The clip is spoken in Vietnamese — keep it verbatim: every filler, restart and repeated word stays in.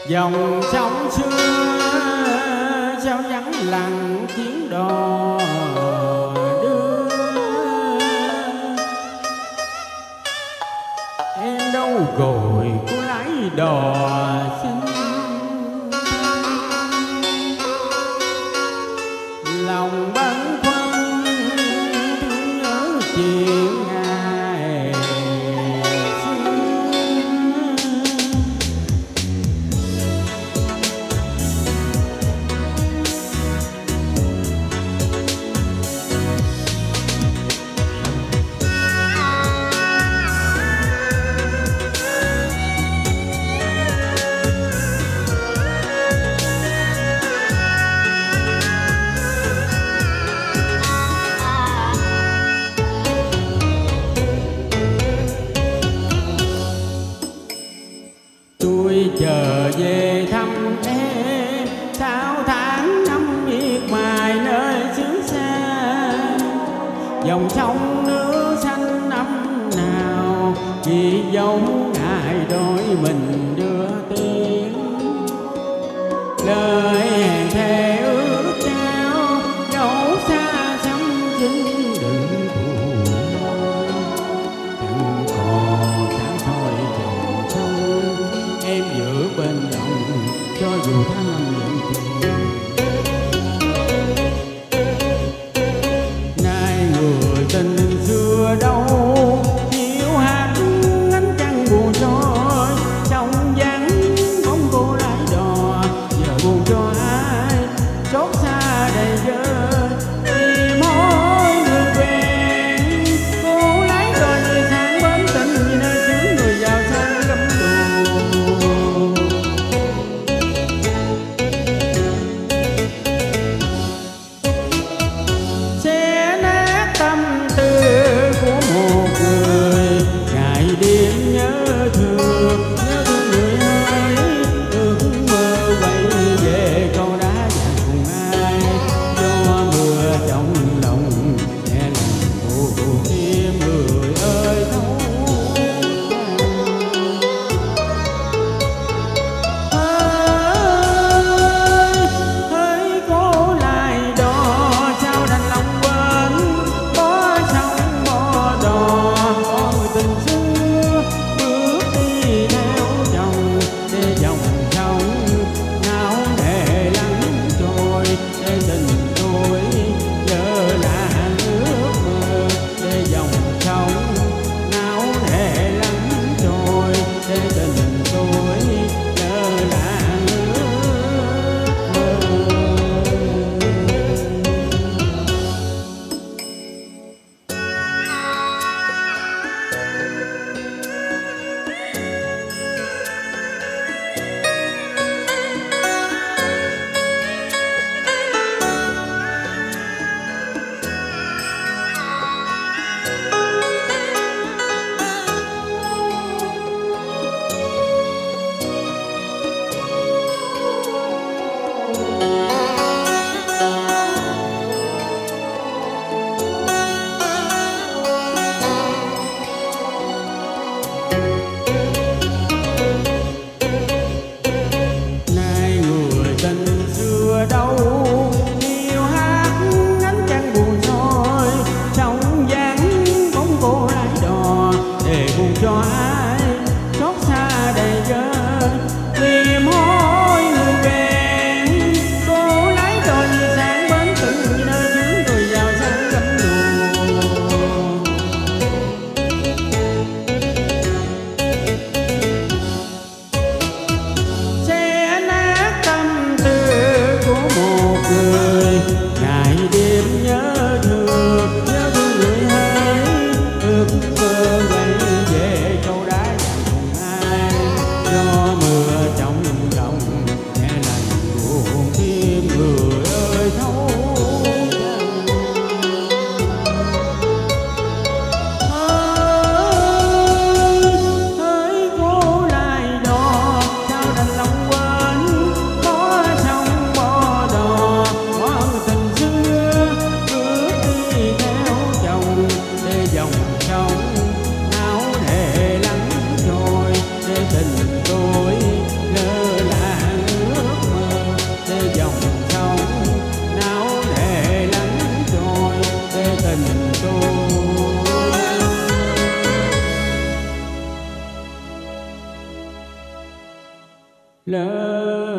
dòng sông xưa sao vắng lặng tiếng đò đưa. Em đâu rồi cô lái đò xinh, lòng băn khoăn thương nhớ chuyện ngày xưa. Tôi chờ về thăm em sao tháng năm miệt mài nơi xứ xa, dòng sông nước xanh năm nào chỉ giống ngày đôi mình đưa tiếng. Lời hẹn thề ước trao dẫu xa xăm chính đừng buồn, chẳng còn sáng soi dòng sông em giữ bên lòng cho dù tháng năm vẫn trường. Nay người tình xưa đâu chiều hát ánh trăng buồn trôi, sông vắng bóng cô lái đò giờ buồn cho ai xót xa đầy vơi. Tìm mối người quen cô lái đò như sang bến tình như nơi xứ người giàu sang cấm buồn. Sẽ nát tâm tư của một người ngày đêm nhớ thương, nhớ thương người ơi ước mơ quay về câu đá dạt cùng ai. Do mưa trong lòng nghe lòng buồn thêm người ơi thấu. Hỡi cô lại đò sao đành lòng quên, có sông bỏ đò có người tình xưa bước đi theo chồng để dòng sông nào để lắng trôi, để tình tôi nhớ là nước mơ. Để dòng sông nào để lắng trôi, để tình tôi nhớ là nước mơ. Nay người tình xưa đâu chiều hát ánh trăng buồn trôi, sông vắng bóng cô lái đò để buồn cho ai xót xa đầy vơi. Tìm hối người quen cô lái đò như sáng bến từng như nơi xứ người giàu sang cấm buồn. Sẽ nát tâm tư của một người ngày đêm nhớ thương, nhớ thương người ơi ước mơ quay về câu lớn.